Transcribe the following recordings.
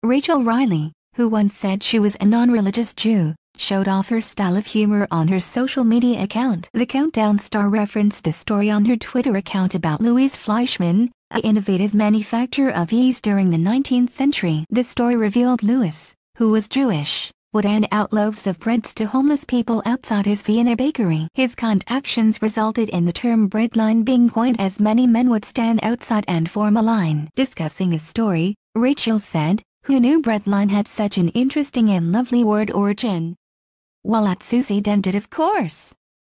Rachel Riley, who once said she was a non-religious Jew, showed off her style of humor on her social media account. The Countdown star referenced a story on her Twitter account about Louis Fleischmann, an innovative manufacturer of yeast during the 19th century. The story revealed Louis, who was Jewish, would hand out loaves of breads to homeless people outside his Vienna bakery. His kind actions resulted in the term breadline being coined, as many men would stand outside and form a line. Discussing the story, Rachel said, "Who knew breadline had such an interesting and lovely word origin? Well, at Susie Dent did, of course.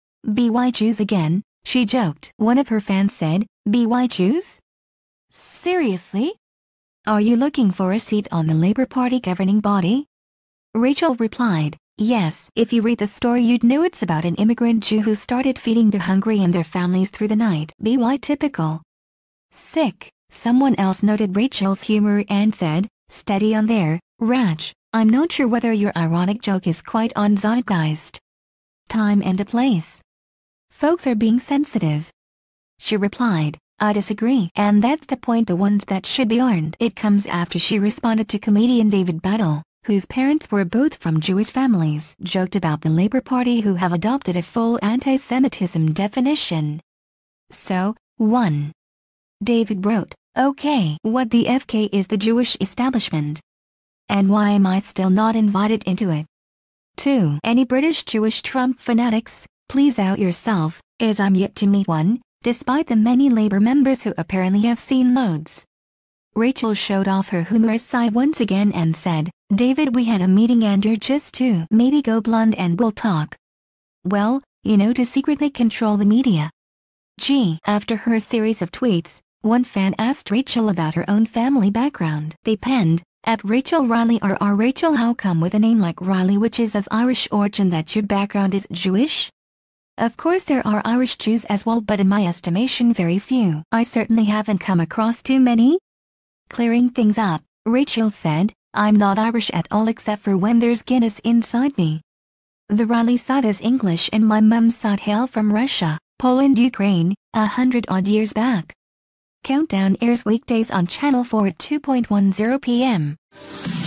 BY Jews again," she joked. One of her fans said, "BY Jews? Seriously? Are you looking for a seat on the Labour Party governing body?" Rachel replied, "Yes. If you read the story you'd know it's about an immigrant Jew who started feeding the hungry and their families through the night." BY typical. Sick. Someone else noted Rachel's humor and said, "Steady on there, Rach. I'm not sure whether your ironic joke is quite on zeitgeist. Time and a place. Folks are being sensitive." She replied, "I disagree. And that's the point, the ones that should be aren't." It comes after she responded to comedian David Battle, whose parents were both from Jewish families, joked about the Labour Party, who have adopted a full anti-Semitism definition. So, 1. David wrote, "Okay, what the FK is the Jewish establishment? And why am I still not invited into it?" 2. Any British Jewish Trump fanatics, please out yourself, as I'm yet to meet one, despite the many Labour members who apparently have seen loads. Rachel showed off her humorous side once again and said, "David, we had a meeting and you're just too. Maybe go blonde and we'll talk." Well, to secretly control the media. After her series of tweets, one fan asked Rachel about her own family background. They penned, "At Rachel Riley or Rachel, how come with a name like Riley, which is of Irish origin, that your background is Jewish?" Of course there are Irish Jews as well, but in my estimation very few. I certainly haven't come across too many. Clearing things up, Rachel said, "I'm not Irish at all except for when there's Guinness inside me. The Riley side is English and my mum's side hail from Russia, Poland, Ukraine, 100-odd years back." Countdown airs weekdays on Channel 4 at 2:10 p.m.